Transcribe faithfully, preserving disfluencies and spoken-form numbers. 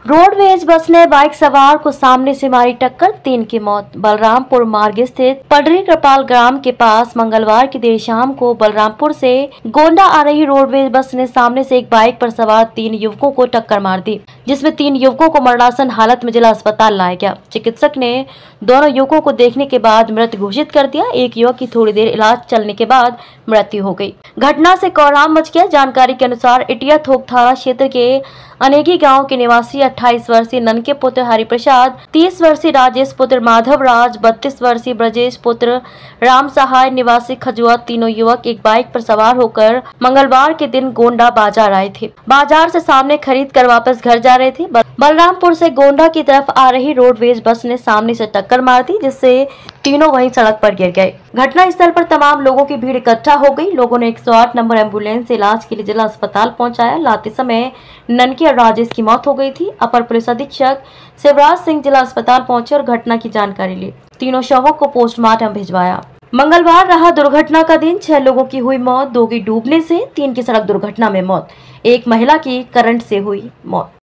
Roadways bus ने bike सवार को सामने से मारी टक्कर, तीन की मौत। बलरामपुर मार्ग स्थित पडरी कृपाल ग्राम के पास मंगलवार की देर शाम को बलरामपुर से गोंडा आ रही रोडवेज बस ने सामने से एक बाइक पर सवार तीन युवकों को टक्कर मार दी, जिसमें तीन युवकों को मरणासन हालत में जिला अस्पताल लाया गया। चिकित्सक ने दोनों युवकों को देखने के बाद मृत घोषित कर दिया। एक युवक की थोड़ी देर इलाज चलने के बाद मृत्यु हो गई। घटना से कोहराम मच गया। जानकारी के अनुसार इटिया थोक थाना क्षेत्र के अनेगी गांव के निवासी अट्ठाईस वर्षीय ननके पुत्र हरिप्रसाद, तीस वर्षीय राजेश पुत्र माधव राज, बत्तीस वर्षीय ब्रजेश पुत्र राम सहाय निवासी खजुआ, तीनों युवक एक बाइक पर सवार होकर मंगलवार के दिन गोंडा बाजार आए थे। बाजार से सामने खरीद कर वापस घर जा रहे थे। बलरामपुर से गोंडा की तरफ आ रही रोडवेज बस ने सामने से टक्कर मार दी, जिससे तीनों वहीं सड़क पर गिर गए। घटना स्थल पर तमाम लोगों की भीड़ इकट्ठा हो गई। लोगों ने एक सौ आठ नंबर एम्बुलेंस से इलाज के लिए जिला अस्पताल पहुंचाया। लाते समय ननके और राजेश की मौत हो गई थी। अपर पुलिस अधीक्षक शिवराज सिंह जिला अस्पताल पहुंचे और घटना की जानकारी ली। तीनों शवों को पोस्टमार्टम भिजवाया। मंगलवार रहा दुर्घटना का दिन। छह लोगों की हुई मौत, दो की डूबने से, तीन की सड़क दुर्घटना में मौत, एक महिला की करंट से हुई मौत।